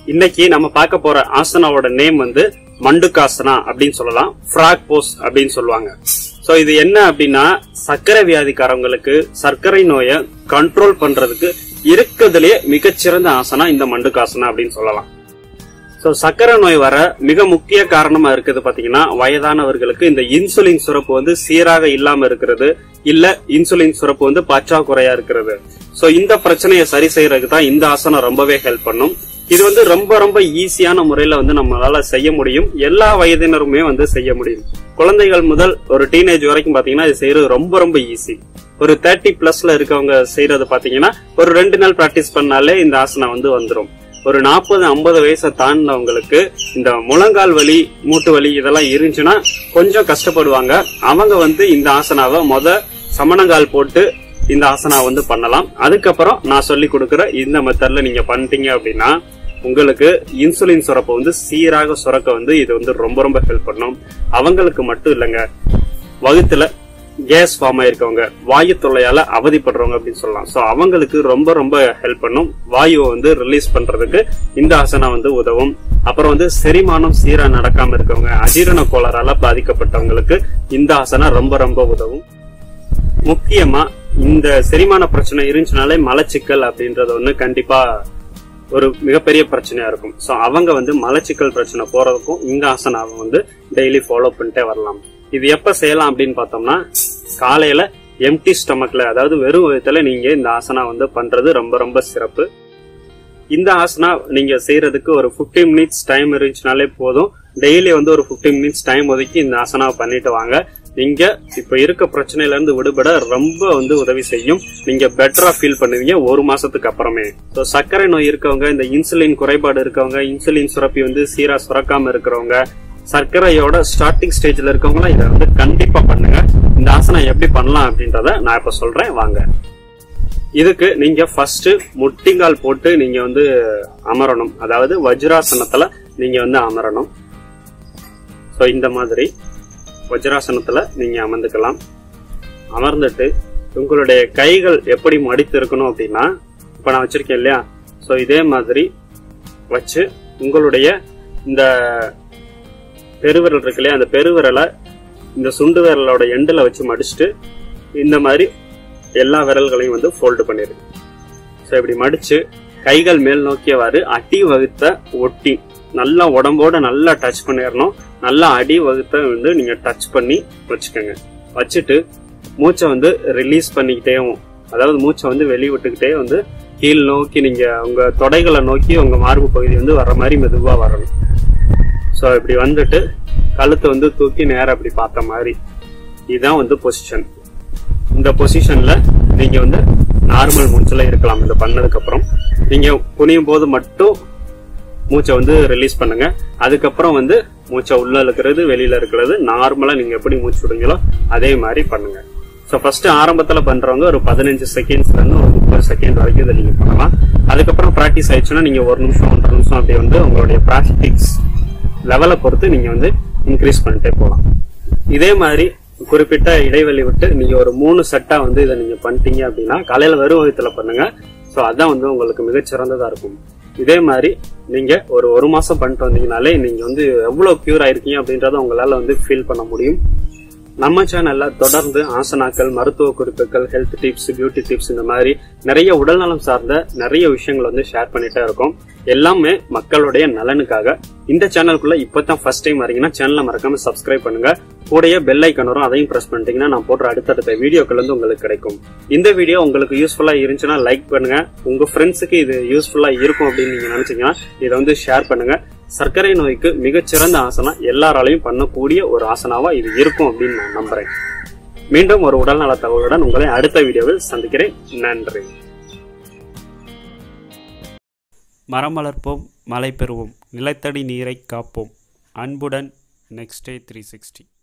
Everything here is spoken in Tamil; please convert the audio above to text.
இன்னைக்கு நம்ம பார்க்க போற ஆசனாவோட நேம் வந்து மண்டுகாசனா அப்படின்னு சொல்லலாம், ஃப்ராக் போஸ் அப்படின்னு சொல்லுவாங்க. சோ இது என்ன அப்படின்னா, சர்க்கரை வியாதிக்காரங்களுக்கு சர்க்கரை நோயை கண்ட்ரோல் பண்றதுக்கு இருக்கிறதுலயே மிகச்சிறந்த ஆசனா இந்த மண்டுகாசனா அப்படின்னு சொல்லலாம். சோ சர்க்கரை நோய் வர மிக முக்கிய காரணமா இருக்குது பாத்தீங்கன்னா, வயதானவர்களுக்கு இந்த இன்சுலின் சுரப்பு வந்து சீராக இல்லாம இருக்கிறது, இல்ல இன்சுலின் சுரப்பு வந்து பற்றாக்குறையா இருக்கிறது. சோ இந்த பிரச்சனையை சரி செய்யறதுக்கு தான் இந்த ஆசனம் ரொம்பவே ஹெல்ப் பண்ணும். இது வந்து ரொம்ப ரொம்ப ஈஸியான முறையில வந்து நம்மளால செய்ய முடியும். எல்லா வயதினருமே வந்து செய்ய முடியும். குழந்தைகள் முதல் ஒரு டீனேஜ் வரைக்கும் பாத்தீங்கன்னா இது செய்யறது ரொம்ப ரொம்ப ஈஸி. ஒரு 30+ இருக்கவங்க செய்யறது பாத்தீங்கன்னா ஒரு 2 நாள் பிராக்டிஸ் பண்ணாலே இந்த ஆசனம் வந்து வந்துடும். ஒரு 40-50 வயசை தாண்டினவங்களுக்கு இந்த முழங்கால் வலி, மூட்டு வலி இதெல்லாம் இருந்துச்சுன்னா கொஞ்சம் கஷ்டப்படுவாங்க. அவங்க வந்து இந்த ஆசனாவை சமணங்கால் போட்டு இந்த ஆசனா வந்து பண்ணலாம். அதுக்கப்புறம் நான் சொல்லி கொடுக்கிற இந்த மெத்தட்ல நீங்க பண்ணிட்டீங்க அப்படின்னா உங்களுக்கு இன்சுலின் சுரப்பை வந்து சீராக சுரக்க வந்து இது வந்து ரொம்ப ரொம்ப ஹெல்ப் பண்ணும். அவங்களுக்கு மட்டும் இல்லைங்க, வகுத்துல கேஸ் ஃபார்ம் ஆயிருக்கவங்க, வாயு தொல்லையால அவதிப்படுறவங்க அப்படின்னு சொல்லலாம். சோ அவங்களுக்கு ரொம்ப ரொம்ப ஹெல்ப் பண்ணும். வாயுவை வந்து ரிலீஸ் பண்றதுக்கு இந்த ஆசனா வந்து உதவும். அப்புறம் வந்து செரிமானம் சீரா நடக்காம இருக்கவங்க, அஜீரண கோளாறால பாதிக்கப்பட்டவங்களுக்கு இந்த ஆசனா ரொம்ப ரொம்ப உதவும். முக்கியமா இந்த செரிமான பிரச்சனை இருந்துச்சுனாலே மலச்சிக்கல் அப்படின்றது ஒண்ணு கண்டிப்பா ஒரு மிகப்பெரிய பிரச்சனையா இருக்கும். சோ அவங்க வந்து மலச்சிக்கல் பிரச்சனை போறதுக்கும் இந்த ஆசனாவை வந்து டெய்லி ஃபாலோ பண்ணிட்டே வரலாம். இது எப்ப செய்யலாம் அப்படின்னு பார்த்தோம்னா, காலையில எம்டி ஸ்டமக்ல, அதாவது வெறும் வயித்துல நீங்க இந்த ஆசனா வந்து பண்றது ரொம்ப ரொம்ப சிறப்பு. இந்த ஆசனா நீங்க செய்யறதுக்கு ஒரு 15 மினிட்ஸ் டைம் இருந்துச்சுனாலே போதும். டெய்லி வந்து ஒரு 15 மினிட்ஸ் டைம் ஒதுக்கி இந்த ஆசனாவை பண்ணிட்டு வாங்க. நீங்க இப்ப இருக்க பிரச்சனையில இருந்து விடுபட ரொம்ப வந்து உதவி செய்யும். நீங்க பெட்டரா ஃபீல் பண்ணுவீங்க ஒரு மாசத்துக்கு அப்புறமே. சோ சர்க்கரை நோய் இருக்கவங்க, இந்த இன்சுலின் குறைபாடு இருக்கவங்க, இன்சுலின் சுரப்பி வந்து சீரா சுரக்காம இருக்கிறவங்க, சர்க்கரையோட ஸ்டார்டிங் ஸ்டேஜ்ல இருக்கவங்க இதை வந்து கண்டிப்பா பண்ணுங்க. இந்த ஆசனம் எப்படி பண்ணலாம் அப்படின்றத நான் இப்ப சொல்றேன், வாங்க. இதுக்கு நீங்க ஃபர்ஸ்ட் முட்டிங்கால் போட்டு நீங்க வந்து அமரணும். அதாவது வஜ்ராசனத்துல நீங்க வந்து அமரணும். சோ இந்த மாதிரி வஜ்ராசனத்துல நீங்க அமர்ந்துக்கலாம். அமர்ந்துட்டு உங்களுடைய கைகள் எப்படி மடித்து இருக்கணும் அப்படின்னா, இப்ப நான் வச்சிருக்கேன் இல்லையா, சோ இதே மாதிரி வச்சு உங்களுடைய இந்த பெருவிரல் இருக்கு இல்லையா, அந்த பெருவிரலை இந்த சுண்டு விரலோட எண்டுல வச்சு மடிச்சுட்டு இந்த மாதிரி எல்லா விரல்களையும் வந்து ஃபோல்டு பண்ணிருங்க. சோ இப்படி மடிச்சு கைகள் மேல் நோக்கியவாறு அடி வகுத்த ஒட்டி நல்லா உடம்போட நல்லா டச் பண்ணிடணும். நல்லா அடி வகுத்த வந்து நீங்க டச் பண்ணி வச்சுக்கோங்க. வச்சுட்டு மூச்சை வந்து ரிலீஸ் பண்ணிக்கிட்டேவும், அதாவது மூச்சை வந்து வெளியே விட்டுக்கிட்டே வந்து கீழ் நோக்கி நீங்க உங்க தொடைகளை நோக்கி உங்க மார்பு பகுதி வந்து வர்ற மாதிரி மெதுவா வரணும். சோ இப்படி வந்துட்டு கழுத்தை வந்து தூக்கி நேரம் அப்படி பார்த்த மாதிரி, இதுதான் வந்து பொசிஷன். இந்த பொசிஷன்ல நீங்க வந்து நார்மல் மூச்சுல இருக்கலாம். இதை பண்ணதுக்கு அப்புறம் நீங்க குனியும் போது மட்டும் மூச்சை வந்து ரிலீஸ் பண்ணுங்க. அதுக்கப்புறம் வந்து மூச்சை உள்ள இருக்கிறது வெளியில இருக்கிறது நார்மலா நீங்க எப்படி மூச்சு விடுங்களோ அதே மாதிரி பண்ணுங்க. சோ ஃபர்ஸ்ட் ஆரம்பத்துல பண்றவங்க ஒரு 15 செகண்ட்ஸ்ல இருந்து ஒரு 30 செகண்ட் வரைக்கும் இதை நீங்க பண்ணலாம். அதுக்கப்புறம் பிராக்டிஸ் ஆயிடுச்சுன்னா நீங்க 1 நிமிஷம் 1.5 நிமிஷம் அப்படி வந்து உங்களுடைய பிராக்டிஸ் லெவலை பொறுத்து நீங்க வந்து இன்க்ரீஸ் பண்ணிட்டே போகலாம். இதே மாதிரி குறிப்பிட்ட இடைவெளி விட்டு நீங்க ஒரு 3 செட்டா வந்து இதை நீங்க பண்ணிட்டீங்க அப்படின்னா காலையில வெறும் வயித்துல பண்ணுங்க. சோ அதான் வந்து உங்களுக்கு மிகச்சிறந்ததா இருக்கும். இதே மாதிரி நீங்க ஒரு மாசம் பண்ணிட்டு வந்தீங்கனாலே நீங்க வந்து எவ்வளவு கியூர் ஆயிருக்கீங்க அப்படின்றத உங்களால வந்து ஃபீல் பண்ண முடியும். நம்ம சேனல்ல தொடர்ந்து ஆசனாக்கள், மருத்துவ குறிப்புகள், ஹெல்த் டிப்ஸ், பியூட்டி டிப்ஸ், இந்த மாதிரி நிறைய உடல்நலம் சார்ந்த நிறைய விஷயங்கள் வந்து ஷேர் பண்ணிட்டே இருக்கோம். எல்லாமே மக்களுடைய நலனுக்காக. இந்த சேனலுக்குள்ள இப்பதான் ஃபர்ஸ்ட் டைம் வரீங்கன்னா சேனலை மறக்காம சப்ஸ்கிரைப் பண்ணுங்க. கூடயே பெல் ஐக்கான் வரும், அதையும் பிரஸ் பண்ணிட்டீங்கன்னா நான் போடுற அடுத்தடுத்த வீடியோக்கள் வந்து உங்களுக்கு கிடைக்கும். இந்த வீடியோ உங்களுக்கு யூஸ்ஃபுல்லா இருந்துச்சுன்னா லைக் பண்ணுங்க. உங்க ஃப்ரெண்ட்ஸுக்கு இது யூஸ்ஃபுல்லா இருக்கும் அப்படின்னு நீங்க நினைச்சீங்கன்னா இதை வந்து ஷேர் பண்ணுங்க. சர்க்கரை நோய்க்கு மிகச்சிறந்த ஆசனா, எல்லாராலையும் பண்ணக்கூடிய ஒரு ஆசனாவா இது இருக்கும் அப்படின்னு நான் நம்புறேன். மீண்டும் ஒரு உடல்நல தகவலுடன் உங்களை அடுத்த வீடியோவில் சந்திக்கிறேன். நன்றி. மரம் வளர்ப்போம், மழை பெறுவோம், நிலத்தடி நீரை காப்போம். அன்புடன் நெக்ஸ்ட் டே 360.